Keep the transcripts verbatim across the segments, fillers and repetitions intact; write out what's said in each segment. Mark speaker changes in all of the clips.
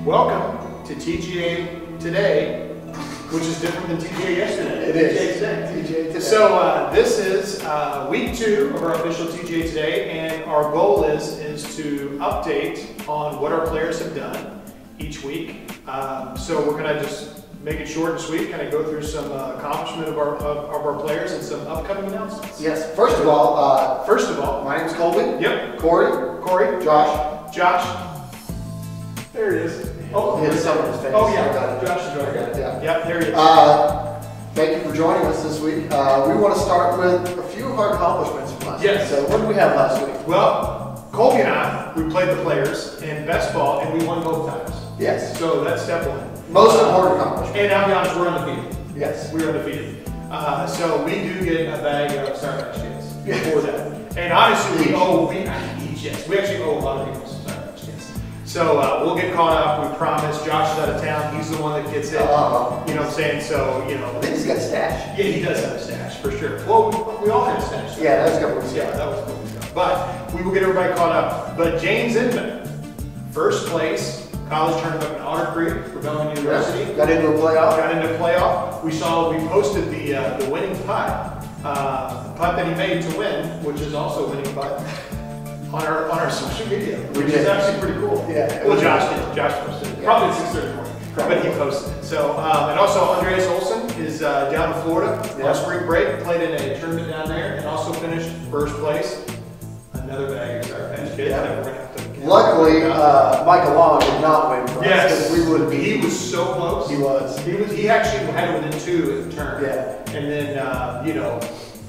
Speaker 1: Welcome to T G A Today, which is different than T G A yesterday.
Speaker 2: It is.
Speaker 1: T G A Today.
Speaker 2: T G A Today.
Speaker 1: So uh, this is uh, week two of our official T G A Today, and our goal is is to update on what our players have done each week. Um, so we're going to just make it short and sweet, kind of go through some uh, accomplishment of our of, of our players and some upcoming announcements.
Speaker 2: Yes. First of all, uh,
Speaker 1: First of all,
Speaker 2: my name's Colby.
Speaker 1: Yep.
Speaker 2: Corey.
Speaker 1: Corey.
Speaker 2: Josh.
Speaker 1: Josh. There he is. Oh,
Speaker 2: He has some of his face.
Speaker 1: Oh yeah,
Speaker 2: I got it.
Speaker 1: Josh is right.
Speaker 2: I got it, yeah.
Speaker 1: Yep, there he is.
Speaker 2: Uh, thank you for joining us this week. Uh, we want to start with a few of our accomplishments from last
Speaker 1: Yes.
Speaker 2: week. So what did we have last week?
Speaker 1: Well, Colby and I, we played the players in best ball, and we won both times.
Speaker 2: Yes.
Speaker 1: So that's step one.
Speaker 2: Most important accomplishment.
Speaker 1: And I'll be honest, we're undefeated.
Speaker 2: Yes.
Speaker 1: We're undefeated. Uh, so we do get a bag of Starbucks chips for that. And honestly, we owe, we, each, yes, we actually owe a lot of people some Starbucks chips. So uh, we'll get caught up, we promise. Josh is out of town, he's the one that gets it.
Speaker 2: Uh-huh.
Speaker 1: You know what I'm saying? So, you know.
Speaker 2: I think he's got a stash.
Speaker 1: Yeah, he does have a stash, for sure. Well, we, we all have a stash.
Speaker 2: Yeah, that was a couple weeks ago.
Speaker 1: Yeah, that was a couple weeks ago. But we will get everybody caught up. But James Inman, first place, college tournament in Otter Creek for Belmont University.
Speaker 2: Got into a playoff.
Speaker 1: Got into playoff. We saw, we posted the uh, the winning putt, uh, putt that he made to win, which is also a winning putt, on our on our social media, which is actually pretty cool.
Speaker 2: Yeah.
Speaker 1: Well, Josh did. Josh posted it.
Speaker 2: Yeah.
Speaker 1: Probably at six thirty in the morning, but he posted it. So, um, and also Andreas Olsen is uh, down in Florida
Speaker 2: Yeah.
Speaker 1: on spring break, played in a tournament down there, and also finished first place. Another bag of our bench kids
Speaker 2: Yeah.
Speaker 1: that we're gonna have to.
Speaker 2: Luckily, uh, Michael Long did not win for us.
Speaker 1: Yes,
Speaker 2: because we would be.
Speaker 1: He was so close.
Speaker 2: He was.
Speaker 1: He was. He actually had it within two at the turn.
Speaker 2: Yeah.
Speaker 1: And then, uh, you know,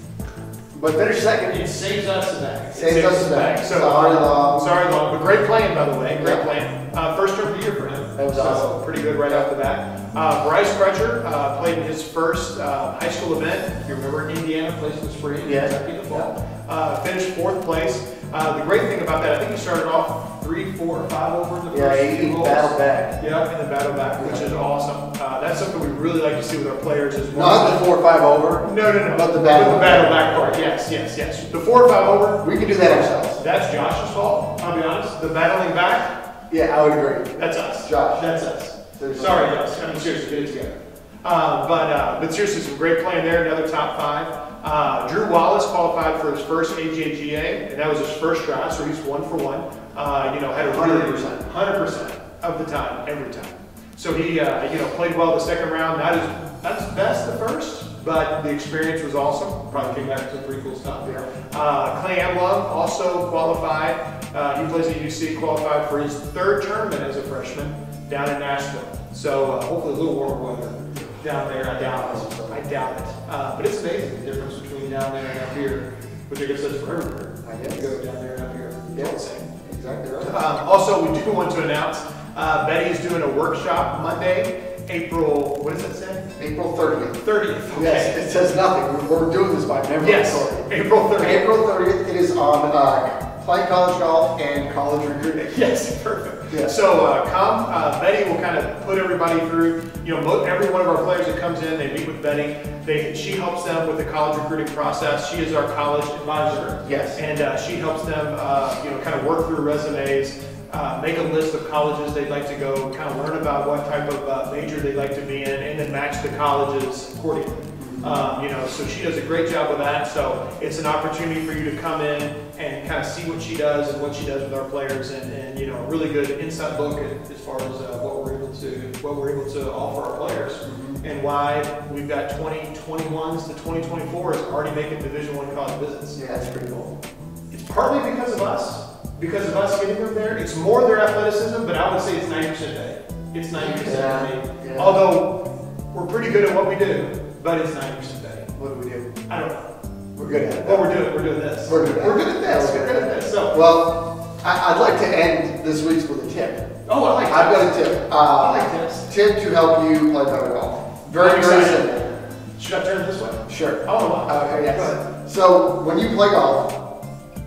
Speaker 2: But finished second.
Speaker 1: it saves us a bag. It
Speaker 2: Saves us a bag.
Speaker 1: So,
Speaker 2: Sorry, Long.
Speaker 1: Sorry, Long. But great playing, by the way. Great
Speaker 2: Yeah.
Speaker 1: playing. Uh, first turn of the year for him.
Speaker 2: That was
Speaker 1: so,
Speaker 2: awesome.
Speaker 1: Pretty good right off the bat. Uh, Bryce Crutcher uh, played in his first uh, high school event. If you remember, Indiana plays in the spring,
Speaker 2: Yeah.
Speaker 1: Kentucky in the fall. Uh, finished fourth place. Uh, the great thing about that, I think he started off three, four, or five over in the
Speaker 2: Yeah,
Speaker 1: first
Speaker 2: he,
Speaker 1: few
Speaker 2: he
Speaker 1: holes.
Speaker 2: battled back.
Speaker 1: Yeah, in the battle back, which is awesome. Uh, that's something we really like to see with our players as well.
Speaker 2: Not the four or five over.
Speaker 1: No, no, no.
Speaker 2: But the battle
Speaker 1: But the battle back part. Yes, yes, yes. The four or five over.
Speaker 2: We can do that ourselves.
Speaker 1: That's Josh's fault. I'll be honest. The battling back.
Speaker 2: Yeah, I would agree.
Speaker 1: That's us.
Speaker 2: Josh.
Speaker 1: That's us.
Speaker 2: There's
Speaker 1: Sorry, Josh. I mean, seriously, get it together. Uh, but uh, but seriously, some great playing there. Another top five. Uh, Drew Wallace qualified for his first A J G A, and that was his first try, so he's one for one. Uh, you know, had a
Speaker 2: one hundred percent,
Speaker 1: one hundred percent of the time, every time. So he, uh, you know, played well the second round. Not his, not his best the first, but the experience was awesome. Probably came back to some pretty cool stuff.
Speaker 2: Yeah.
Speaker 1: Uh, Clay Amlove also qualified. Uh, he plays at U C, qualified for his third tournament as a freshman down in Nashville. So uh, hopefully a little warmer weather down there. I doubt it. I doubt it. Uh, but it's amazing the difference between down there and up here, which I guess that's for everywhere.
Speaker 2: I guess.
Speaker 1: You go down there and up here.
Speaker 2: Yeah.
Speaker 1: It's the same.
Speaker 2: Exactly right.
Speaker 1: Um, also, we do want to announce uh, Betty is doing a workshop Monday, April, what does that say?
Speaker 2: April thirtieth.
Speaker 1: thirtieth. Okay.
Speaker 2: Yes, it says nothing. We're, we're doing this by memory.
Speaker 1: Yes,
Speaker 2: Sorry.
Speaker 1: April thirtieth.
Speaker 2: April thirtieth. It is on uh, playing college golf and college recruiting.
Speaker 1: Yes, perfect.
Speaker 2: Yeah.
Speaker 1: So uh, come, uh, Betty will kind of put everybody through, you know, mo- every one of our players that comes in, they meet with Betty. They, she helps them with the college recruiting process. She is our college advisor.
Speaker 2: Yes.
Speaker 1: And uh, she helps them, uh, you know, kind of work through resumes, uh, make a list of colleges they'd like to go, kind of learn about what type of uh, major they'd like to be in, and then match the colleges accordingly. Um, you know, so she does a great job with that. So it's an opportunity for you to come in and kind of see what she does and what she does with our players, and, and you know, a really good inside look at, as far as uh, what we're able to what we're able to offer our players, mm-hmm. and why we've got twenty twenty-ones to twenty twenty-fours already making Division One college visits.
Speaker 2: Yeah, that's pretty cool.
Speaker 1: It's partly because of us, because of us getting them there. It's more their athleticism, but I would say it's ninety percent Betty. It's ninety percent
Speaker 2: Yeah,
Speaker 1: me.
Speaker 2: yeah.
Speaker 1: Although we're pretty good at what we do. But it's ninety percent Betty.
Speaker 2: What do we do?
Speaker 1: I don't know.
Speaker 2: We're good at it.
Speaker 1: Well, we're doing, we're doing this.
Speaker 2: We're good at
Speaker 1: We're good at this.
Speaker 2: Yeah,
Speaker 1: We're good at this. So,
Speaker 2: Well, I, I'd like to end this week's with a tip.
Speaker 1: oh, I like
Speaker 2: I've
Speaker 1: that.
Speaker 2: got a tip. Uh,
Speaker 1: I like this.
Speaker 2: Tip to help you play better golf. Very,
Speaker 1: I'm
Speaker 2: very
Speaker 1: excited.
Speaker 2: simple.
Speaker 1: Should I turn it this way?
Speaker 2: Sure.
Speaker 1: Oh, wow.
Speaker 2: Okay, yes.
Speaker 1: Go ahead.
Speaker 2: So when you play golf,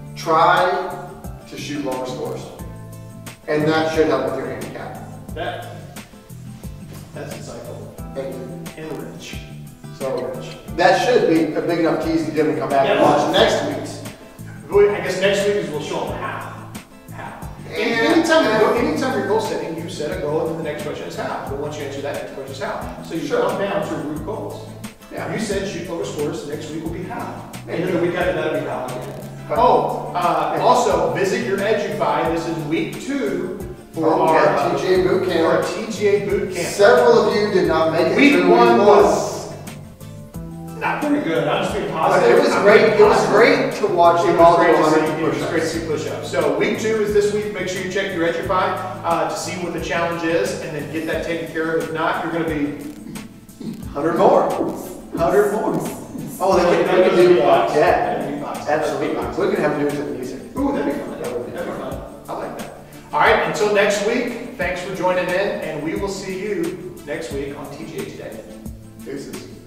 Speaker 2: try to shoot lower scores, and that should help with your handicap.
Speaker 1: That, that's insightful.
Speaker 2: Thank you.
Speaker 1: And rich.
Speaker 2: So that should be a big enough tease to get them to come back and
Speaker 1: Yeah.
Speaker 2: watch next week's.
Speaker 1: I guess next week is we'll show them how. How.
Speaker 2: And-
Speaker 1: anytime, you're, go- anytime you're goal setting, use set a goal, and then the next question is how. But once you answer that, next question is how. So you
Speaker 2: Sure.
Speaker 1: come down to root goals.
Speaker 2: Yeah.
Speaker 1: You said shoot lower scores, next week will be how. And then the week after that'll be how again.
Speaker 2: But-
Speaker 1: Oh, uh, also visit your EduFi. This is week two for
Speaker 2: Oh,
Speaker 1: our
Speaker 2: yeah, T G A boot
Speaker 1: for our
Speaker 2: camp.
Speaker 1: T G A boot camp.
Speaker 2: Several of you did not make it
Speaker 1: Week
Speaker 2: through
Speaker 1: one
Speaker 2: week
Speaker 1: was not very good. I'm just being
Speaker 2: But
Speaker 1: positive.
Speaker 2: it was
Speaker 1: I'm
Speaker 2: great.
Speaker 1: being
Speaker 2: It was
Speaker 1: positive.
Speaker 2: great to watch
Speaker 1: It
Speaker 2: them
Speaker 1: was
Speaker 2: all
Speaker 1: great
Speaker 2: do
Speaker 1: to see,
Speaker 2: one hundred
Speaker 1: it was great to
Speaker 2: push-ups.
Speaker 1: see push-ups. So week two is this week. Make sure you check your EduFi uh, to see what the challenge is, and then get that taken care of. If not, you're going to be
Speaker 2: Hundred more.
Speaker 1: hundred more.
Speaker 2: Oh, they can,
Speaker 1: That
Speaker 2: they can
Speaker 1: goes
Speaker 2: do
Speaker 1: beatbox.
Speaker 2: yeah,
Speaker 1: That'd be beatbox.
Speaker 2: absolutely.
Speaker 1: Beatbox.
Speaker 2: We can have them do it to the music.
Speaker 1: Ooh, that'd be fun. That'd be fun. I like that. All right, until next week, thanks for joining in, and we will see you next week on T G A Today.
Speaker 2: Deuces.